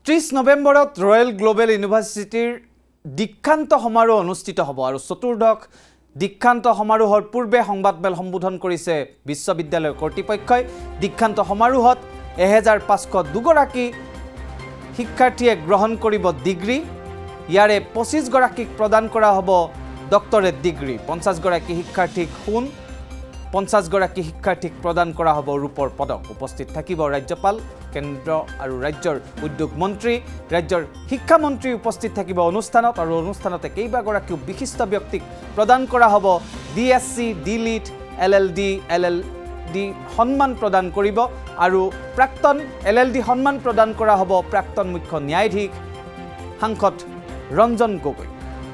30 নৱেম্বৰত royal global ইউনিভাৰ্চিটিৰ দীক্ষান্ত সমাৰোহ অনুষ্ঠিত হ'ব আৰু চতুৰ্দশ দীক্ষান্ত সমাৰোহৰ পূৰ্বে সংবাদমেল সম্বোধন কৰিছে বিশ্ববিদ্যালয় কৰ্তৃপক্ষই দীক্ষান্ত সমাৰোহত 1502 গৰাকী শিক্ষাৰ্থীয়ে গ্ৰহণ কৰিব ডিগ্ৰী ইয়াৰে 25 গৰাকীক প্ৰদান কৰা হ'ব ডক্টৰেট ডিগ্ৰী 50 গৰাকী শিক্ষাৰ্থীক সোণ 50 গৰাকী শিক্ষাৰ্থীক প্ৰদান কৰা হ'ব ৰূপৰ পদক উপস্থিত থাকিব ৰাজ্যপাল কেন্দ্ৰ আৰু ৰাজ্যৰ উদ্যোগ মন্ত্ৰী ৰাজ্যৰ শিক্ষা মন্ত্ৰী উপস্থিত থাকিব অনুষ্ঠানত আৰু অনুষ্ঠানতে কেইবাগৰাকী বিশিষ্ট ব্যক্তিক প্ৰদান কৰা হ'ব ডিএসসি ডিলিট এলএলডি এলএলডি সন্মান প্ৰদান কৰিব আৰু প্ৰাক্তন এলএলডি সন্মান প্ৰদান কৰা হ'ব প্ৰাক্তন মুখ্য ন্যায়াধীশ সাংসদ ৰঞ্জন গগৈ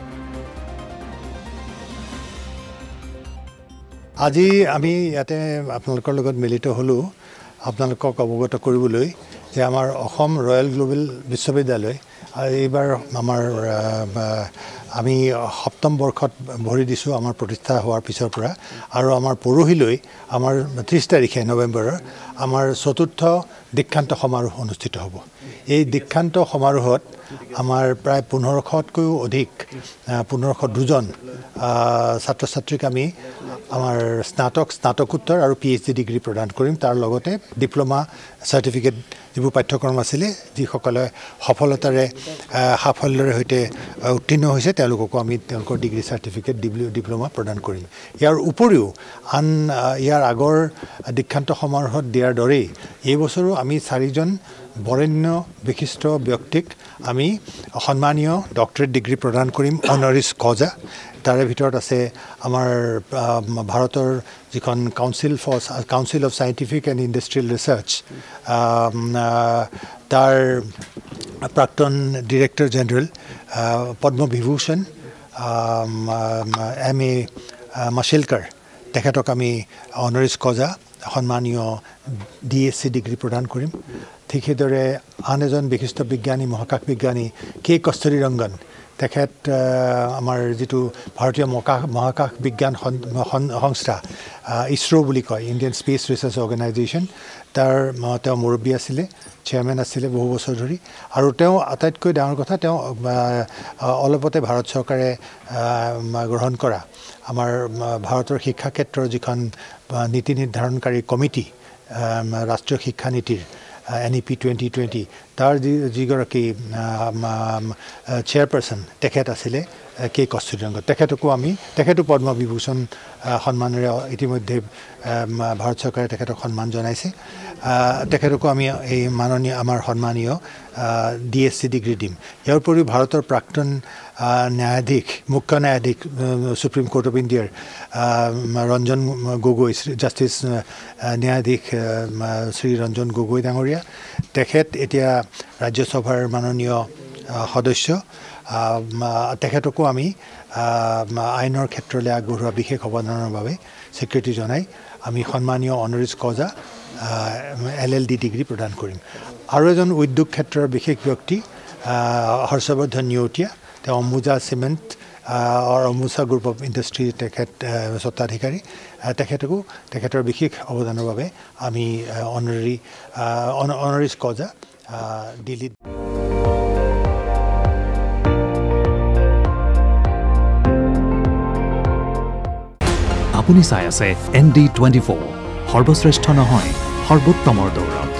আজি আমি ইয়াতে আপোনালোকৰ লগত মিলিত হলো আপোনালোকক অৱগত কৰিবলৈ যে আমাৰ অসম ৰয়েল গ্লোবেল বিশ্ববিদ্যালয় এইবাৰ আমাৰ আমি সপ্তম বৰ্ষত ভৰি দিছো আমাৰ প্ৰতিষ্ঠা হোৱাৰ পিছৰ পৰা আৰু আমাৰ পৰহিলৈ আমাৰ 30 তাৰিখে নৱেম্বৰৰ আমাৰ চতুৰ্থ দীক্ষান্ত সমাৰোহ অনুষ্ঠিত হ'ব এই দীক্ষান্ত সমাৰোহত আমাৰ প্ৰায় 1500তকৈও অধিক 1502 জন ছাত্ৰ ছাত্ৰীক আমি আমাৰ স্নাতকোত্তৰ আৰু পিএইচডি ডিগ্ৰী প্ৰদান কৰিম তাৰ লগতে ডিপ্লোমা সাৰ্টিফিকেট যিবোৰ পাঠ্যক্ৰম আছিল যিসকলে সফলতাৰে সাফল্যৰে হৈতে উত্তীৰ্ণ হৈছে তেওঁলোককো আমি তেওঁলোকৰ ডিগ্ৰী সাৰ্টিফিকেট ডিপ্লোমা প্ৰদান কৰিম ইয়াৰ উপৰিও আন ইয়াৰ আগৰ দীক্ষান্ত সমাৰোহত দিয়াৰ দৰে এই বছৰো আমি 4 জন বৰেণ্য বিশিষ্ট ব্যক্তিক আমি সন্মানীয় ডক্টৰেট ডিগ্ৰী প্ৰদান কৰিম অনাৰিছ কজা তাৰে ভিতৰত আছে আমাৰ ভাৰতৰ যিখন council of scientific and industrial research তাৰ প্ৰাক্তন director general Padma Vibhushan MA Mashelkar তেখেতক আমি অনাৰিছ কজা সন্মানীয় DSc ডিগ্ৰী প্ৰদান কৰিম ঠিক সেইদৰে আন এজন বিশিষ্ট বিজ্ঞানী মহাকাশ বিজ্ঞানী 𝐾𝐬 তেখেত আমাৰ যেটো ভাৰতীয় মহাকাশ বিজ্ঞান সংস্থা ইছৰো বুলি কয় ইণ্ডিয়ান স্পেচ ৰিচাৰ্চ অৰ্গেনাইজেশ্যন তাৰ তেওঁ মুৰব্বী আছিলে চেয়াৰমেন আছিলে বহু বছৰ ধৰি আৰু তেওঁ আটাইতকৈ ডাঙৰ কথা তেওঁ অলপতে ভাৰত চৰকাৰে গ্ৰহণ কৰা আমাৰ ভাৰতৰ শিক্ষা ক্ষেত্ৰৰ যিখন নীতি নিৰ্ধাৰণকাৰী কমিটি ৰাষ্ট্ৰীয় শিক্ষা নীতিৰ NEP 2020 তাৰ যিগৰাকী চেয়াৰপাৰসন তেখেত আছিলে 𝐾𝐬 তেখেতো পদ্মবিভূষণ সন্মানেৰে ইতিমধ্যে ভাৰত চৰকাৰে তেখেতক সন্মান জনাইছে তেখেতকো আমি এই মাননীয় আমাৰ সন্মানীয় DSc ডিগ্ৰী দিম ইয়াৰ উপৰিও ভাৰতৰ প্ৰাক্তন ন্যায়াধীশ মুখ্য ন্যায়াধীশ সুপ্ৰিম কোৰ্ট অফ ইণ্ডিয়াৰ ৰঞ্জন গগৈ জাষ্টিছ ন্যায়াধীশ শ্ৰী ৰঞ্জন গগৈ ডাঙৰীয়া তেখেত এতিয়া ৰাজ্যসভাৰ মাননীয় সদস্য তেখেতকো আমি আইনৰ ক্ষেত্ৰলৈ আগবঢ়োৱা বিশেষ অৱদানৰ বাবে স্বীকৃতি জনাই আমি সন্মানীয় অনাৰিছ কজা LLD ডিগ্ৰী প্ৰদান কৰিম আৰু এজন উদ্যোগ ক্ষেত্ৰৰ বিশেষ ব্যক্তি হৰ্ষবৰ্ধন নিউটিয়া তেওঁ অম্বুজা চিমেণ্ট আৰু অম্বুজা গ্ৰুপ অফ ইণ্ডাষ্ট্ৰী তেখেত স্বত্বাধিকাৰী তেখেতৰ বিশেষ অৱদানৰ বাবে আমি অনাৰিছ কজা দিল্লীত আপুনি চাই আছে ND24 সৰ্বশ্ৰেষ্ঠ নহয় সৰ্বোত্তমৰ দৌৰত